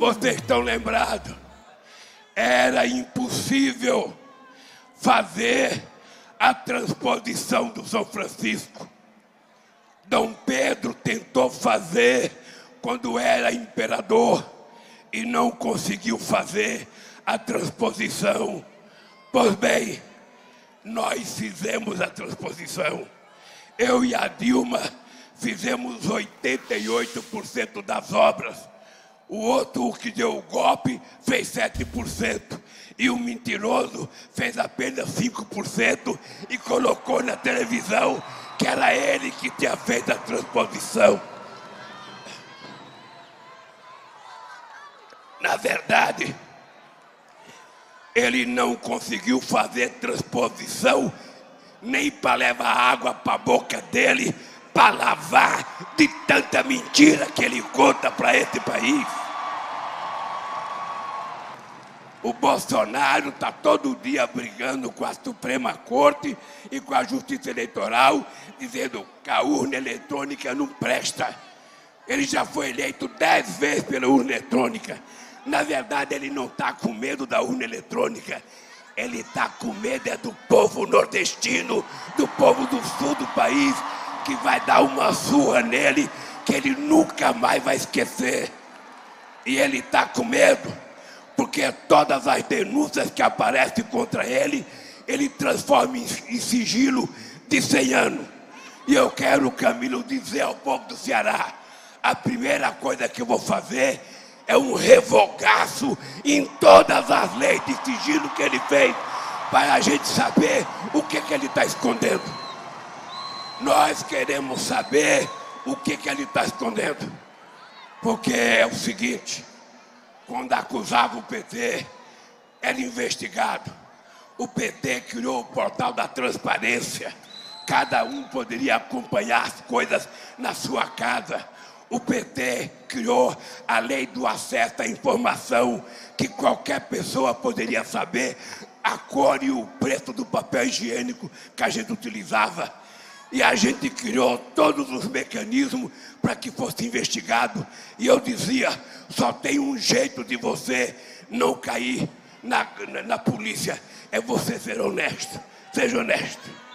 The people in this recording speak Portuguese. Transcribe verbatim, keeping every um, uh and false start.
vocês estão lembrados, era impossível fazer a transposição do São Francisco. Dom Pedro tentou fazer quando era imperador e não conseguiu fazer a transposição. Pois bem, nós fizemos a transposição. Eu e a Dilma fizemos oitenta e oito por cento das obras. O outro, o que deu o golpe, fez sete por cento. E o mentiroso fez apenas cinco por cento e colocou na televisão que era ele que tinha feito a transposição. Na verdade, ele não conseguiu fazer transposição nem para levar água para a boca dele, para lavar de tanta mentira que ele conta para esse país. O Bolsonaro está todo dia brigando com a Suprema Corte e com a Justiça Eleitoral, dizendo que a urna eletrônica não presta. Ele já foi eleito dez vezes pela urna eletrônica. Na verdade, ele não está com medo da urna eletrônica. Ele está com medo é do povo nordestino, do povo do sul do país, que vai dar uma surra nele que ele nunca mais vai esquecer. E ele está com medo porque todas as denúncias que aparecem contra ele, ele transforma em, em sigilo de cem anos. E eu quero, Camilo, dizer ao povo do Ceará, a primeira coisa que eu vou fazer é um revogaço em todas as leis de sigilo que ele fez, para a gente saber o que, que ele está escondendo. Nós queremos saber o que, que ele está escondendo. Porque é o seguinte, quando acusava o P T, era investigado. O P T criou o portal da transparência. Cada um poderia acompanhar as coisas na sua casa. O P T criou a lei do acesso à informação, que qualquer pessoa poderia saber a cor e o preço do papel higiênico que a gente utilizava. E a gente criou todos os mecanismos para que fosse investigado. E eu dizia, só tem um jeito de você não cair na, na, na polícia, é você ser honesto. Seja honesto.